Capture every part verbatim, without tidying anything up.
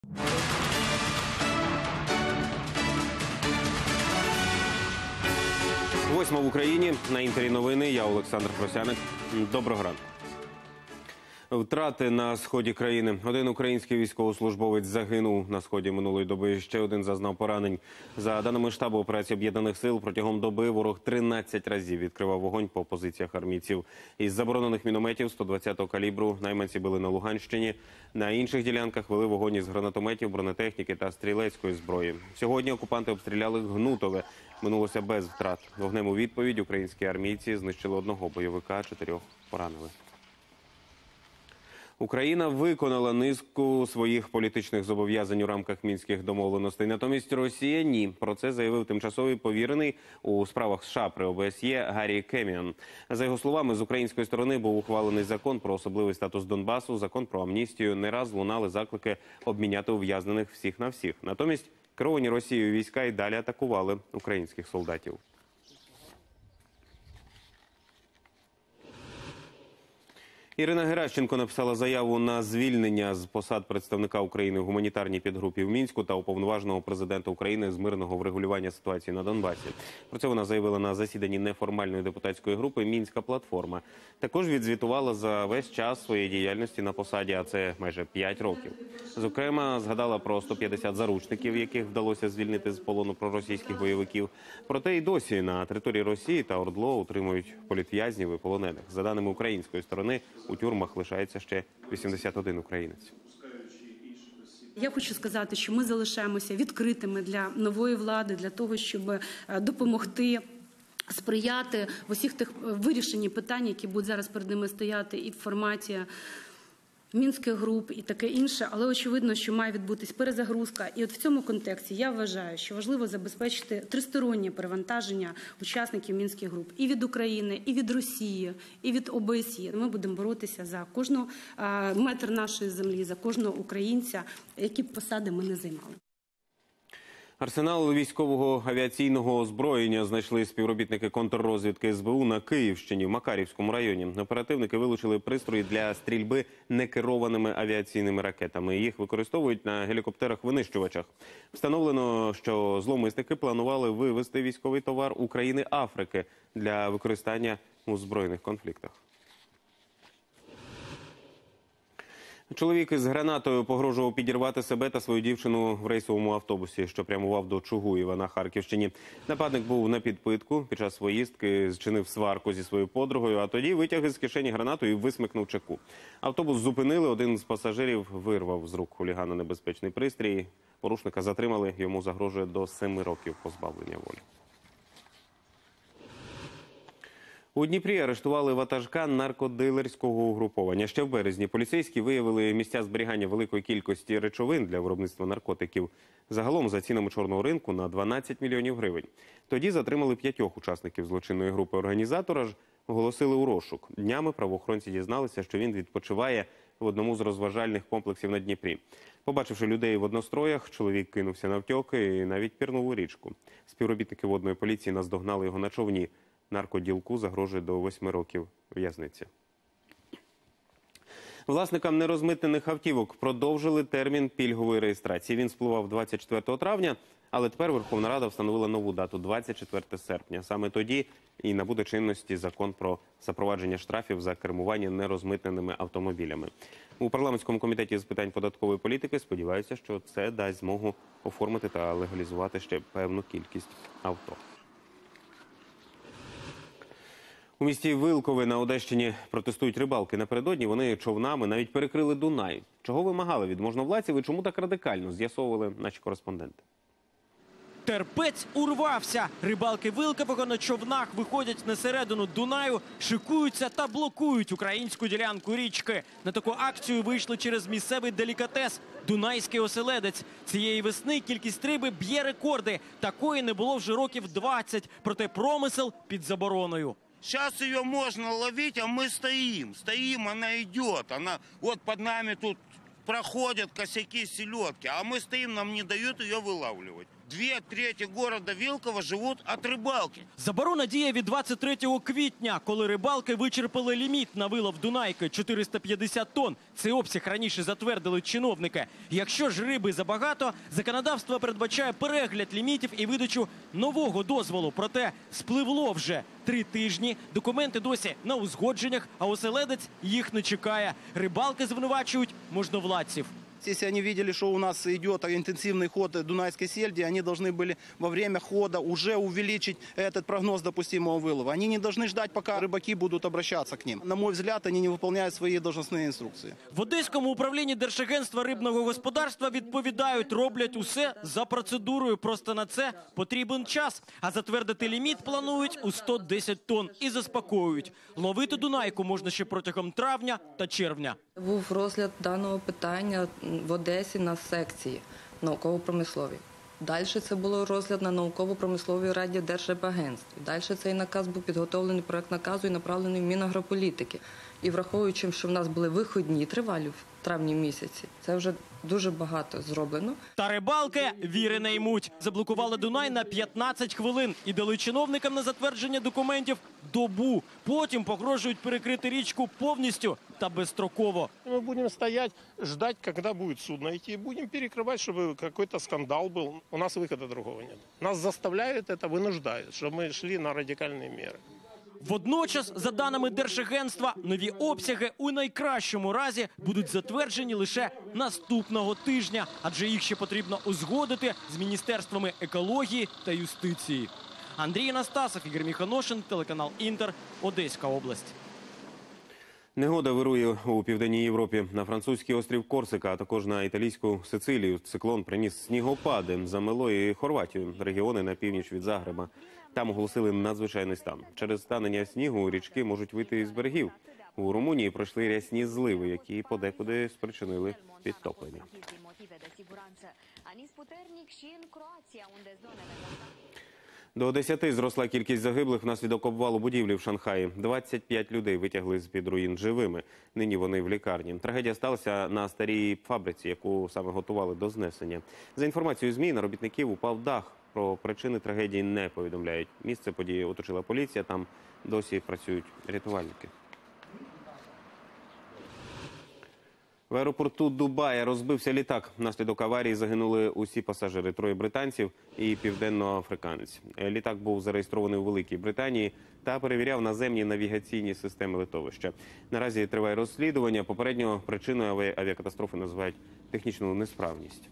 Восьма в Україні. На Інтері новини. Я Олександр Просяник. Доброго ранку. Втрати на сході країни. Один український військовослужбовець загинув на сході минулої доби. Ще один зазнав поранень. За даними штабу операції Об'єднаних сил, протягом доби ворог тринадцять разів відкривав вогонь по позиціях армійців. Із заборонених мінометів сто двадцятого калібру найманці били на Луганщині. На інших ділянках вели вогонь із гранатометів, бронетехніки та стрілецької зброї. Сьогодні окупанти обстріляли Гнутове. Минулося без втрат. Вогнем у відповідь українські армійці знищили одного бойовика, чотирьох поранили. Україна виконала низку своїх політичних зобов'язань у рамках мінських домовленостей. Натомість Росія – ні. Про це заявив тимчасовий повірений у справах США при О Б С Є Гаррі Кеміан. За його словами, з української сторони був ухвалений закон про особливий статус Донбасу, закон про амністію. Не раз лунали заклики обміняти ув'язнених всіх на всіх. Натомість керовані Росією війська і далі атакували українських солдатів. Ірина Геращенко написала заяву на звільнення з посад представника України в гуманітарній підгрупі в Мінську та уповноваженого президента України з мирного врегулювання ситуації на Донбасі. Про це вона заявила на засіданні неформальної депутатської групи «Мінська платформа». Також відзвітувала за весь час своєї діяльності на посаді, а це майже п'ять років. Зокрема, згадала про сто п'ятдесят заручників, яких вдалося звільнити з полону проросійських бойовиків. Проте і досі на території Росії та ОРДЛО утримують політв'язнів і полонених. За даними української сторони, у тюрмах лишається ще вісімдесят один українець. Я хочу сказати, що ми залишаємося відкритими для нової влади, для того, щоб допомогти, сприяти в усіх тих вирішенні питань, які будуть зараз перед ними стояти і в форматі мінських груп і таке інше, але очевидно, що має відбутись перезагрузка. І от в цьому контексті я вважаю, що важливо забезпечити тристороннє перевантаження учасників мінських груп і від України, і від Росії, і від О Б С Є. Ми будемо боротися за кожну метр нашої землі, за кожного українця, які б посади ми не займали. Арсенал військового авіаційного озброєння знайшли співробітники контррозвідки С Б У на Київщині, в Макарівському районі. Оперативники вилучили пристрої для стрільби некерованими авіаційними ракетами. Їх використовують на гелікоптерах-винищувачах. Встановлено, що зловмисники планували вивезти військовий товар у країни Африки для використання у збройних конфліктах. Чоловік із гранатою погрожував підірвати себе та свою дівчину в рейсовому автобусі, що прямував до Чугуєва на Харківщині. Нападник був на підпитку, під час поїздки зчинив сварку зі своєю подругою, а тоді витяг із кишені гранату і висмикнув чеку. Автобус зупинили, один з пасажирів вирвав з рук хулігана небезпечний пристрій. Порушника затримали, йому загрожує до семи років позбавлення волі. У Дніпрі арештували ватажка наркодилерського угруповання. Ще в березні поліцейські виявили місця зберігання великої кількості речовин для виробництва наркотиків. Загалом, за цінами чорного ринку, на дванадцять мільйонів гривень. Тоді затримали п'ятьох учасників злочинної групи. Організатора ж оголосили у розшук. Днями правоохоронці дізналися, що він відпочиває в одному з розважальних комплексів на Дніпрі. Побачивши людей в одностроях, чоловік кинувся навтьоки і навіть пірнув у річку. Співробітники водної поліції наздогнали його на човні. Наркоділку загрожує до восьми років в'язниці. Власникам нерозмитнених автівок продовжили термін пільгової реєстрації. Він спливав двадцять четвертого травня, але тепер Верховна Рада встановила нову дату – двадцять четверте серпня. Саме тоді і набуде чинності закон про запровадження штрафів за кермування нерозмитненими автомобілями. У парламентському комітеті з питань податкової політики сподіваються, що це дасть змогу оформити та легалізувати ще певну кількість авто. У місті Вилкове на Одещині протестують рибалки. Напередодні вони човнами навіть перекрили Дунай. Чого вимагали від можновладців і чому так радикально, з'ясовували наші кореспонденти. Терпець урвався. Рибалки Вилкового на човнах виходять на середину Дунаю, шикуються та блокують українську ділянку річки. На таку акцію вийшли через місцевий делікатес – Дунайський оселедець. Цієї весни кількість риби б'є рекорди. Такої не було вже років двадцять, проте промисел під забороною. Сейчас ее можно ловить, а мы стоим. Стоим, она идет. Она вот под нами тут проходят косяки селедки. А мы стоим, нам не дают ее вылавливать. Две трети города Вилково живут от рыбалки. Заборона діє від двадцять третього квітня, коли рибалки вичерпали ліміт на вилов Дунайки – чотириста п'ятдесят тонн. Цей обсяг раніше затвердили чиновники. Якщо ж риби забагато, законодавство передбачає перегляд лімітів і видачу нового дозволу. Проте спливло вже три тижні, документи досі на узгодженнях, а оселедець їх не чекає. Рибалки звинувачують можновладців. Если они видели, что у нас идет интенсивный ход дунайской сельди, они должны были во время хода уже увеличить этот прогноз допустимого вылова. Они не должны ждать, пока рыбаки будут обращаться к ним. На мой взгляд, они не выполняют свои должностные инструкции. В Одеському управлінні Держагентства рибного господарства відповідають, роблять усе за процедурою. Просто на це потрібен час. А затвердити ліміт планують у сто десять тонн і заспокоюють. Ловити Дунайку можна ще протягом травня та червня. Був розгляд даного питання в Одесі на секції науково-промисловій. Далі це було розгляд на науково-промисловій раді Держрибагентства. Далі цей наказ був підготовлений, проект наказу і направлений в Мінагрополітики. І враховуючи, що в нас були вихідні тривалі в травні місяці, це вже дуже багато зроблено. Та рибалки віри не ймуть. Заблокували Дунай на п'ятнадцять хвилин і дали чиновникам на затвердження документів добу. Потім погрожують перекрити річку повністю та безстроково. Мы будем стоять, ждать, когда будет судно идти. Будем перекрывать, чтобы какой-то скандал был. У нас выхода другого нет. Нас заставляют это, вынуждают, чтобы мы шли на радикальные меры. Водночас, за даними Держагентства, нові обсяги у найкращому разі будуть затверджені лише наступного тижня, адже їх ще потрібно узгодити з міністерствами екології та юстиції. Андрій Анастасов, Ігор Міханошин, телеканал Інтер, Одеська область. Негода вирує у Південній Європі. На французький острів Корсика, а також на італійську Сицилію циклон приніс снігопади, замело і Хорватію, регіони на північ від Загреба. Там оголосили надзвичайний стан. Через станення снігу річки можуть вийти із берегів. У Румунії пройшли рясні зливи, які подекуди спричинили підтоплення. До десяти зросла кількість загиблих внаслідок обвалу будівлі в Шанхаї. двадцять п'ять людей витягли з-під руїн живими. Нині вони в лікарні. Трагедія сталася на старій фабриці, яку саме готували до знесення. За інформацією ЗМІ, на робітників упав дах. Про причини трагедії не повідомляють. Місце події оточила поліція, там досі працюють рятувальники. В аеропорту Дубая розбився літак. Внаслідок аварії загинули усі пасажири – троє британців і південноафриканець. Літак був зареєстрований у Великій Британії та перевіряв наземні навігаційні системи литовища. Наразі триває розслідування. Попередньо причиною авіакатастрофи називають технічну несправність.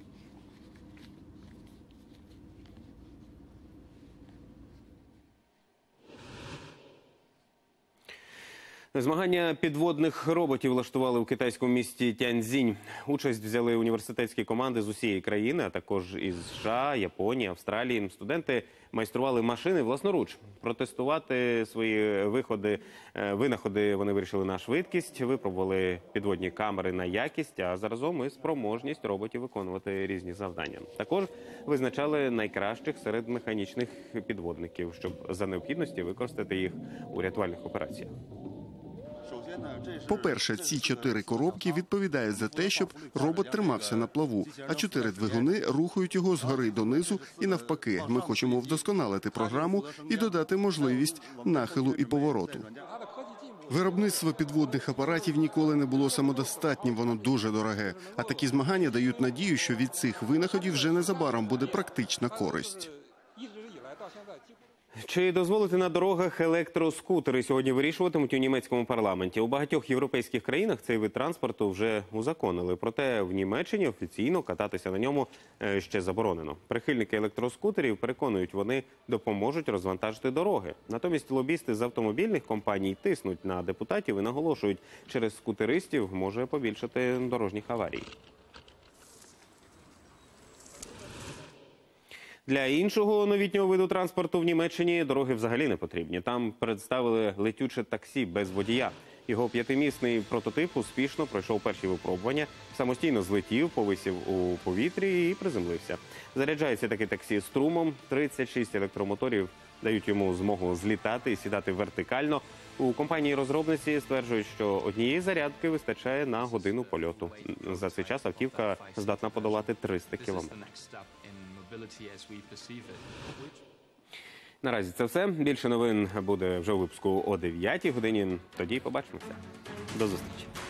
Змагання підводних роботів влаштували у китайському місті Тяньцзінь. Участь взяли університетські команди з усієї країни, а також із США, Японії, Австралії. Студенти майстрували машини власноруч. Протестувати свої виходи, винаходи вони вирішили на швидкість, випробували підводні камери на якість, а заразом і спроможність роботів виконувати різні завдання. Також визначали найкращих серед механічних підводників, щоб за необхідності використати їх у рятувальних операціях. По-перше, ці чотири коробки відповідають за те, щоб робот тримався на плаву, а чотири двигуни рухають його згори донизу і навпаки. Ми хочемо вдосконалити програму і додати можливість нахилу і повороту. Виробництво підводних апаратів ніколи не було самодостатнім, воно дуже дороге. А такі змагання дають надію, що від цих винаходів вже незабаром буде практична користь. Чи дозволити на дорогах електроскутери сьогодні вирішуватимуть у німецькому парламенті? У багатьох європейських країнах цей вид транспорту вже узаконили. Проте в Німеччині офіційно кататися на ньому ще заборонено. Прихильники електроскутерів переконують, вони допоможуть розвантажити дороги. Натомість лобісти з автомобільних компаній тиснуть на депутатів і наголошують, через скутеристів може побільшати дорожніх аварій. Для іншого новітнього виду транспорту в Німеччині дороги взагалі не потрібні. Там представили летюче таксі без водія. Його п'ятимісний прототип успішно пройшов перші випробування, самостійно злетів, повисів у повітрі і приземлився. Заряджається таке таксі струмом, тридцять шість електромоторів дають йому змогу злітати і сідати вертикально. У компанії-розробниці стверджують, що однієї зарядки вистачає на годину польоту. За цей час автівка здатна подолати триста кілометрів. Наразі це все. Більше новин буде вже у випуску о дев'ятій годині. Тоді побачимося. До зустрічі.